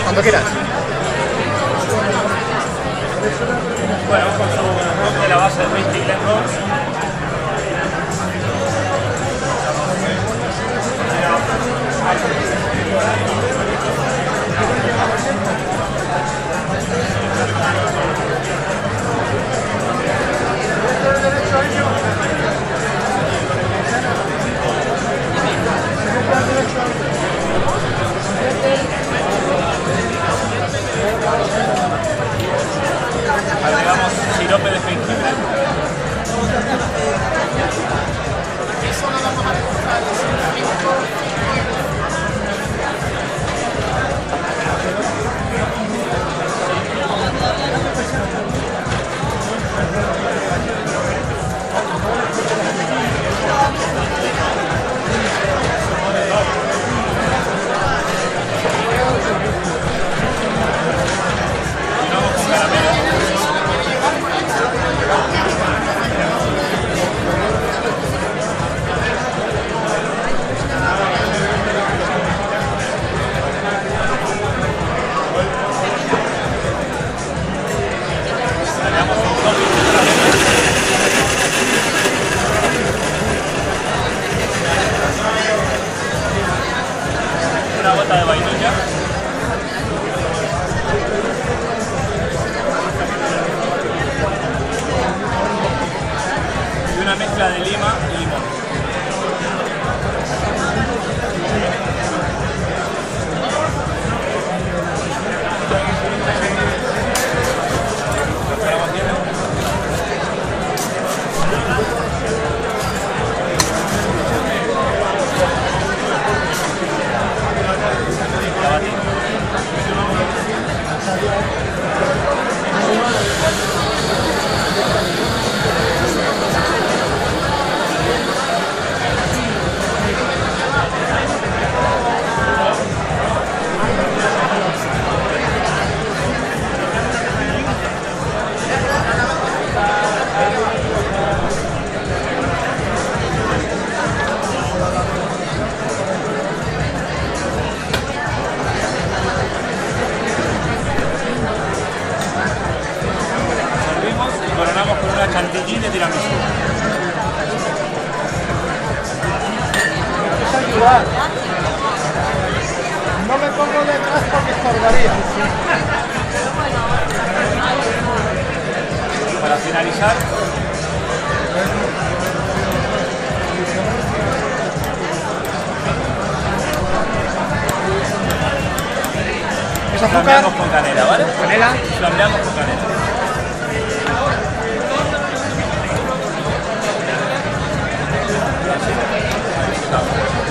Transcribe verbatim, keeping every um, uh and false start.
Cuando quieras. Bueno, con su de la base de whisky Glen Rose. Agregamos sirope de jengibre. Eso lo vamos a comprar. Una gota de vainilla. Y una mezcla de lima y limón. Coronamos con una chantilly de tiramisú. No me pongo detrás porque estorbaría. Para finalizar, ¿Es azúcar? flambeamos con canela, ¿vale? Canela. Flambeamos con canela. Gracias.